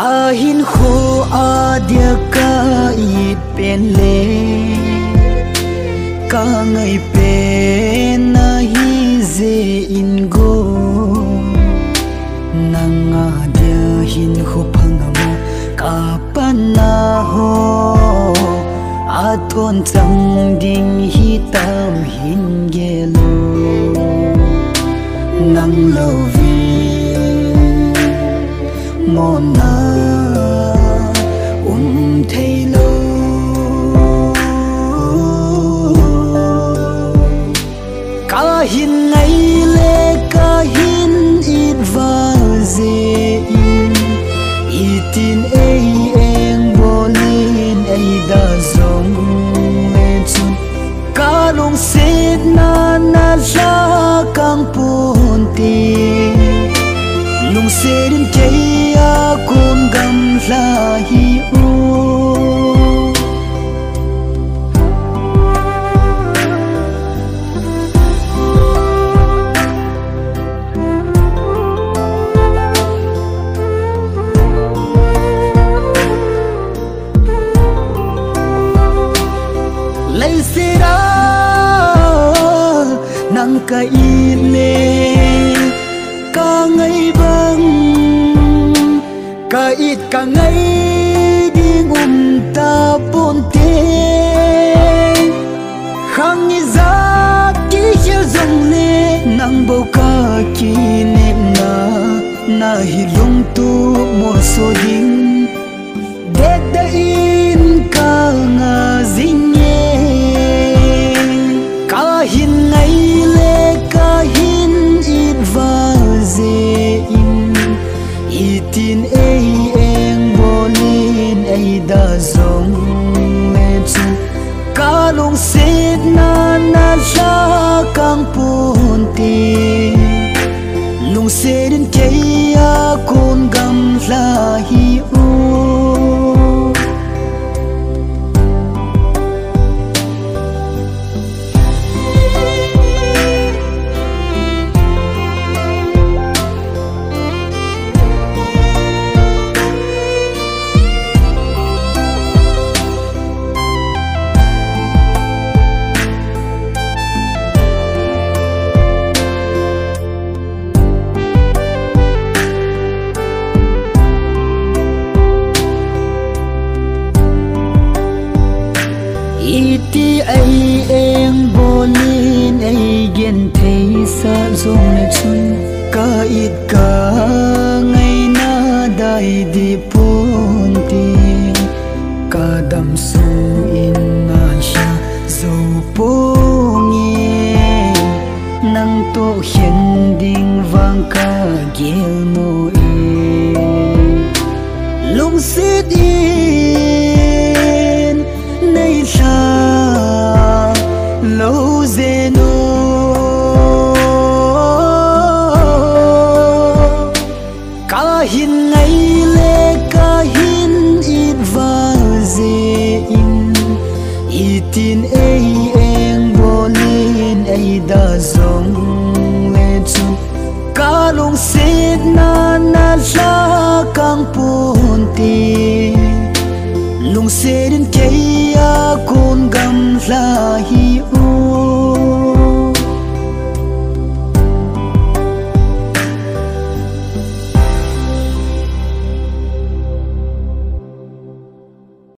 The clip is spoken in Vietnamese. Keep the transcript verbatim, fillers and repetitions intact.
kahin kho adia ka i pen le ka ngai pen na hi ze in go nanga dia hin kho phangamo ka pana ho aton chang ding hi tam hin gelo nang lovi mona um thei lo ka hin ngai le ka hin it va ze in itin ei eng bolin ei da zong le chun ka long set na na ja kang pun ti lung serin kaya kun gam la hi u lấy sira nang ka ile ka ngai bang ka it ka ngai ding um ta pon te khang ni za ki hiel zong le nang bo ka ki ne na na hi lung tu mo so ding de da in ka nga zing ye ka hin ngai le ka hin it va ze in itin ei eng bolin ei da zong le chu ka long set na na ja kang pun ti lung serin kaya kun gam la hi u iti ai eng bolin ai gen thei sa zong le chun ka it ka ngai na dai di pun ti ka dam su in na sha zo po nge nang to hian ding wang ka gel no e lung sit in nei sa lo zeno ka hin ngai le ka hin it va ze in itin ei eng bolin ei da zong le chun ka long set na na ja kang pun ti